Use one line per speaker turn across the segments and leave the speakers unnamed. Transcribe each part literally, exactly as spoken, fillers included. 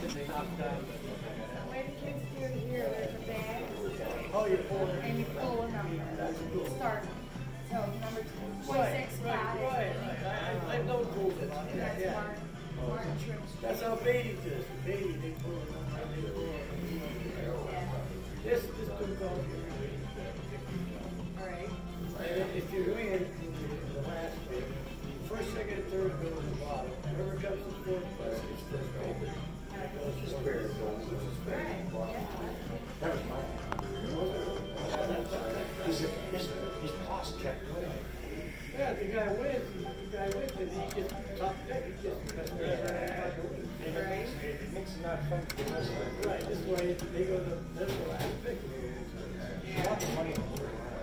way the kids do it here, there's a bag.
Oh, you're pulling.
And you pull a number. Start. So number twenty-six, got it.
Right, right. I, I know cool bits.
That's
Yeah.
Martin. Martin Trips.
That's how Beatty does it. Beatty, they pull it. This, this could go here.
All right.
And if you're doing it in the last bit, first, second, and third go to the bottom. Whoever comes to fourth place is first over. It's just fair. It's just fair. That was mine. He's, he's, he's lost track. Yeah, the guy wins. The guy wins, and he gets top pick. He gets the best player.
Right.
It makes it not fun for the rest of it.
Right, this way they go to this last pick.
A lot of money.
Let's.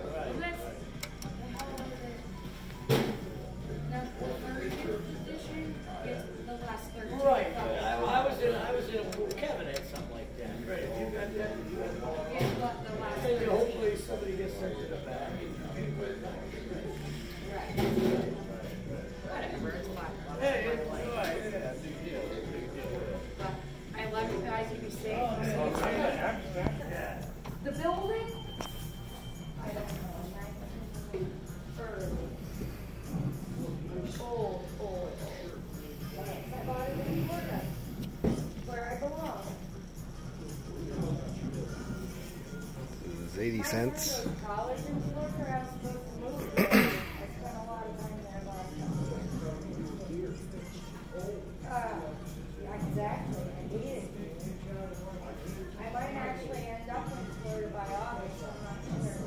Now, the third position gets the last third.
Right. I, I was in. I was in a pool. Kevin had something like that. Right. If you got that, you got
Get the, the last
And
third.
hopefully somebody gets sent to the back.
Right. Whatever, it's fine.
Hey, it's all right. Yeah, big deal. Big deal.
But I love you guys, you be safe.
Yeah.
The building? I don't know. Early. Old, old, old. I bought it in Florida. Where I belong.
This is eighty cents.
College in Florida, I was supposed to move. I spent a lot of time there last year. Uh, yeah, exactly. I hate it. I might actually end up in Florida by August, I'm not sure.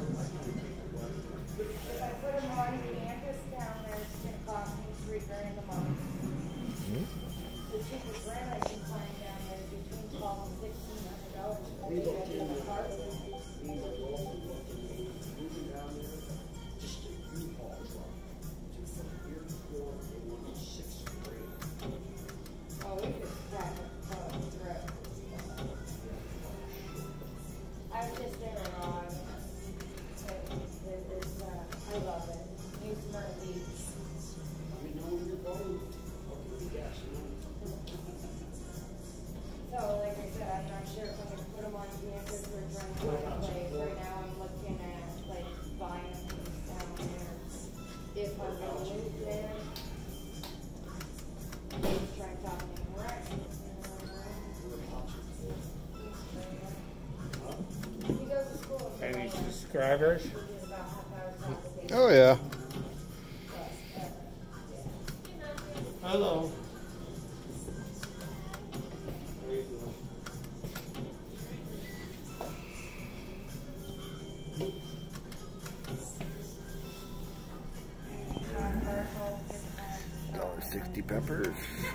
If I put them on campus down there, it's going to cost me three grand a month. The cheapest rent I can find down there is between twelve and sixteen hundred dollars for a bedroom apartment. Oh, we could crack it through. I was just in Iran. It's, uh, I love it. New Smyrna Beach. So, like I said, I'm not sure if I'm going to put them on campus or trying to find a place. Right now, I'm looking at like buying things down there. If I'm going to move there, just try to talk to him right. He goes to school.
Any subscribers?
Oh yeah.
Hello.
Dollar sixty peppers.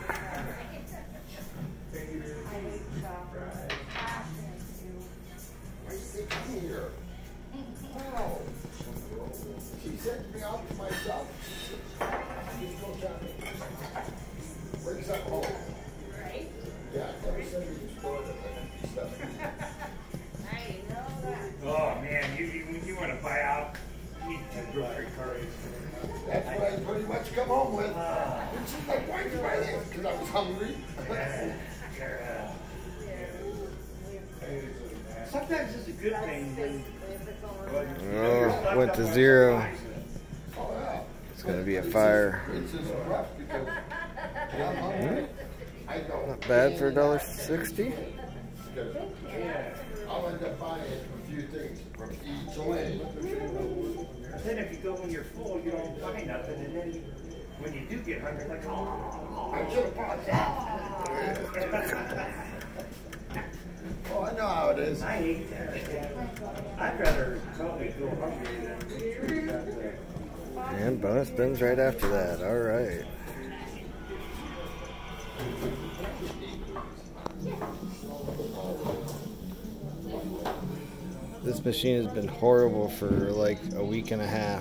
Here. Wow. She sent me out to myself. Where's that home?
Right?
Yeah, I never sent me to Florida and stuff.
I know that.
Oh man, you you, you want to buy out? You need to grocery cart.
That's what I pretty much come home with. And she's like, why'd you buy this? Because I was hungry.
Sometimes it's a good thing when
Oh, went to zero.
Oh, yeah.
It's gonna be a fire.
It's just rough because I'm hungry. I don't.
Not bad for a dollar sixty.
I'll end up buying a few things from each lane.
But then if you go when you're full, you don't buy nothing, and then when you do get hungry, like, oh,
I should have bought that. Oh, I know how it is.
I hate that. I'd rather probably go hungry than.
And bonus spins right after that. All right. This machine has been horrible for like a week and a half.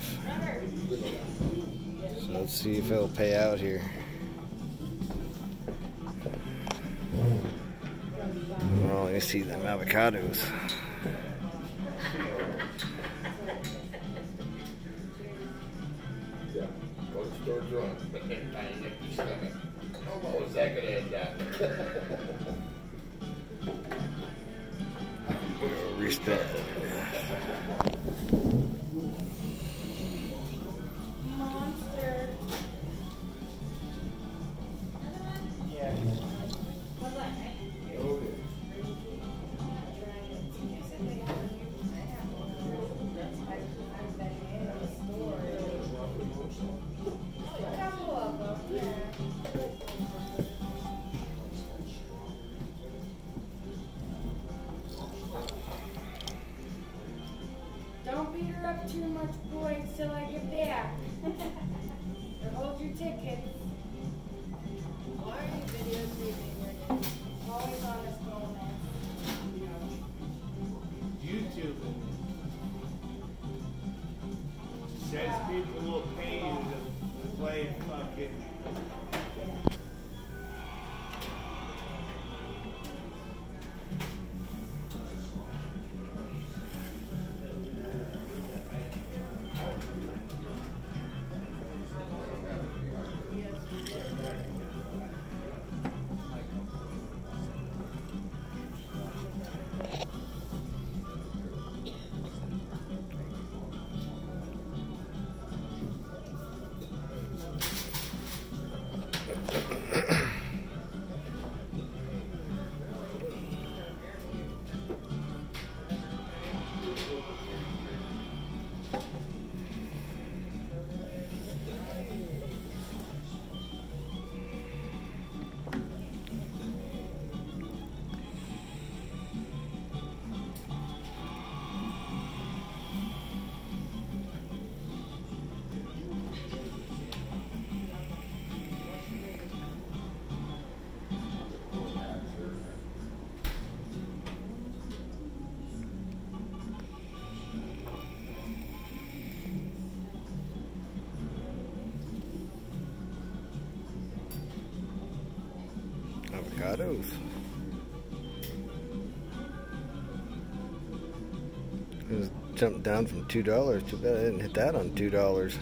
So let's see if it'll pay out here. Oh, let me see them avocados.
Yeah, go to the store drunk, but then I ain't empty stomach. How low is that gonna end up?
bed.
Monster.
Yeah.
Don't beat her up too much, boys, till I get back. Or hold your tickets. Why are you videotaping? Always on his phone.
YouTube says people will pay you to, to play fucking.
Avocados. It was jumped down from two dollars. Too bad I didn't hit that on two dollars.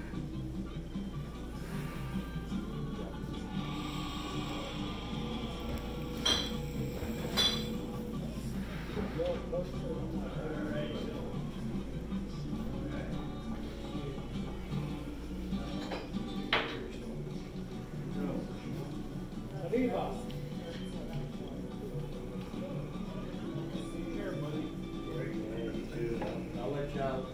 I'll let you out.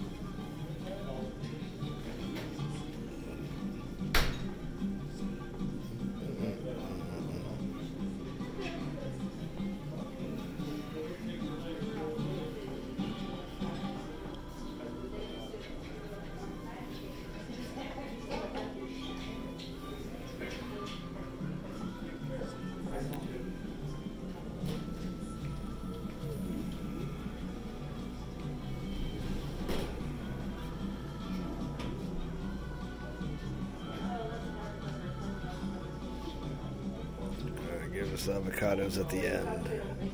Give us avocados at the end.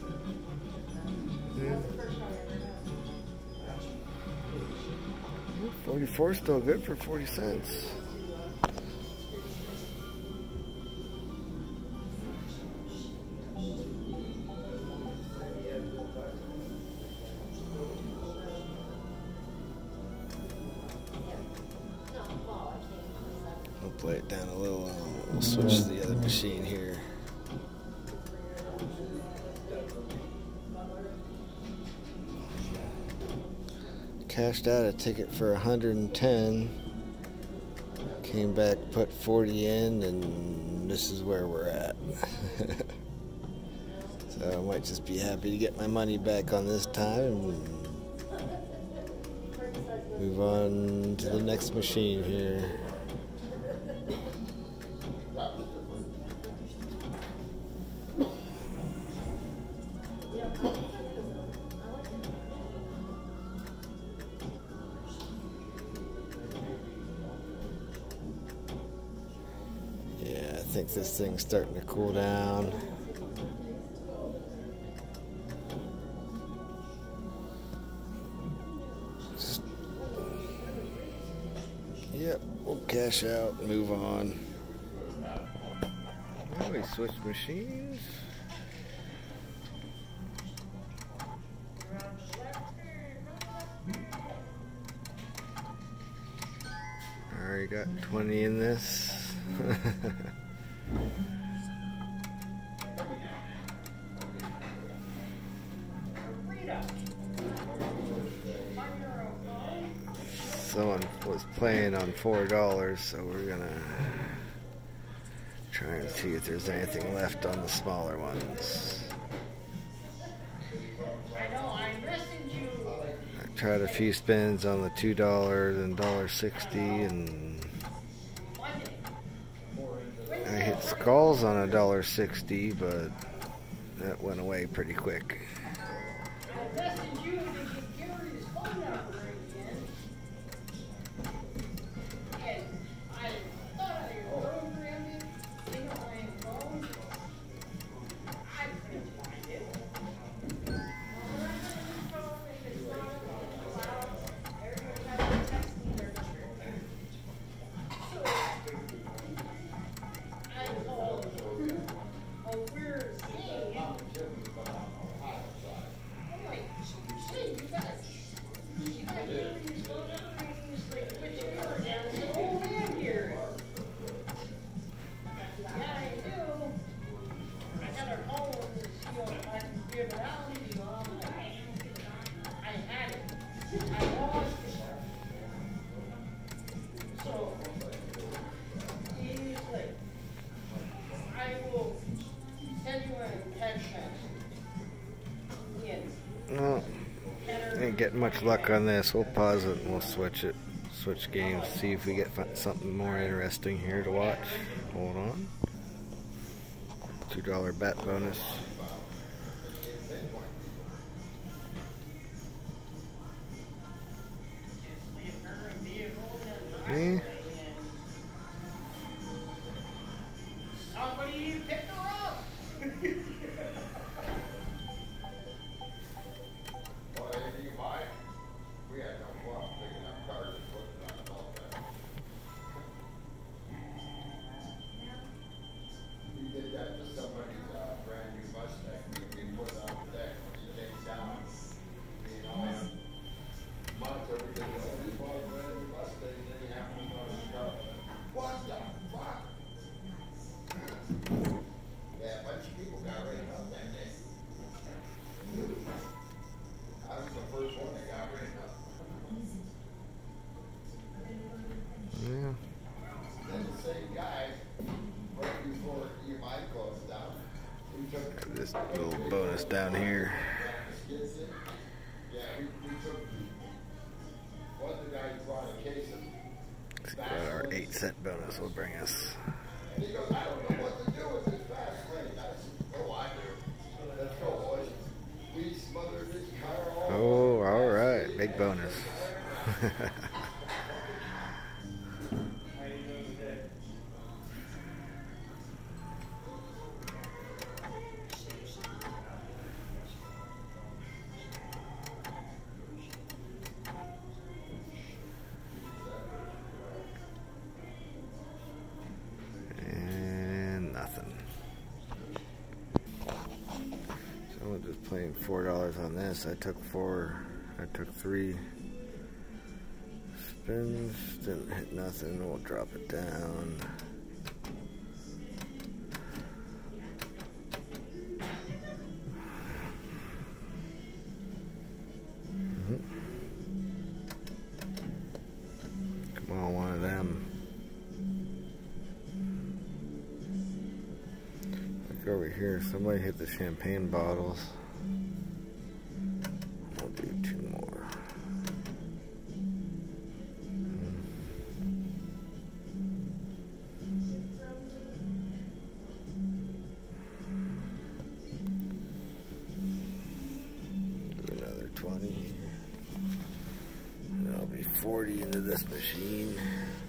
Yeah. forty-four is still good for forty cents. We'll play it down a little and we'll switch to the other machine here. Cashed out a ticket for one hundred ten, came back, put forty in, and this is where we're at. So I might just be happy to get my money back on this time and move on to the next machine here. I think this thing's starting to cool down. Just, yep, we'll cash out and move on. Well, we switched machines. got twenty in this. Someone was playing on four dollars, so we're gonna try and see if there's anything left on the smaller ones. I tried a few spins on the two dollars and dollar sixty, and I hit skulls on a dollar sixty, but that went away pretty quick. Well, ain't getting much luck on this. We'll pause it and we'll switch it, switch games, see if we get something more interesting here to watch. Hold on. two dollar bet bonus. Okay.
Somebody picked her up.
We had no problem picking up cars and putting it on the bulkhead. We did that to somebody's uh, brand new Mustang. We put it on the deck when he came down. You know, months over there, we bought a brand new Mustang and then he happened on his car. What the fuck? Yeah, a bunch of people got rained up that day. I was the first one that got rained up.
Yeah.
Then the same guy, right before E M I closed down, we took
This little bonus down here.
skids in. Yeah, we, we took, one of the guys brought a case of,
See what our eight cent bonus will bring us.
and he goes, I don't know what to do with this fast lane. I said, oh, I do. Let's go, boys. We smothered his car all
Oh, all right, big bonus. And nothing. Someone just playing four dollars on this. I took four. I took three spins. Didn't hit nothing. We'll drop it down. Mm-hmm. Come on, one of them. Look over here. Somebody hit the champagne bottles. I'll do two more. Do another twenty. And I'll be forty into this machine.